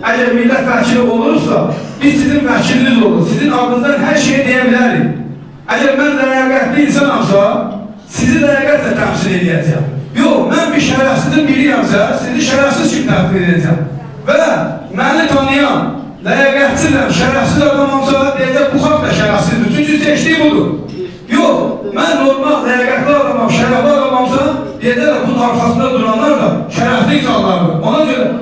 əgər millət vəkili olursa, biz sizin vəkiliniz olur. Sizin adınızdan hər şeyi deyə bilərik. Əgər mən ləyaqətli insanamsa, sizi ləyaqətlə təmsil edəcəm. Yox, mən bir şərəfsizin biriyəmsə, sizi şərəfsiz kimi təmsil edəcəm. Və məni tanıyan, ləyaqətsizəm, şərəfsiz adamamsa, deyəcək, bu xalq da şərəfsizdir. Çünki seçdiyi budur. Yox, mən normal, ləyaqətli adamam, şərəfli adamamsa, deyəcək, bunun arxasında duranlar da şərəfli insanlardır. Ona görə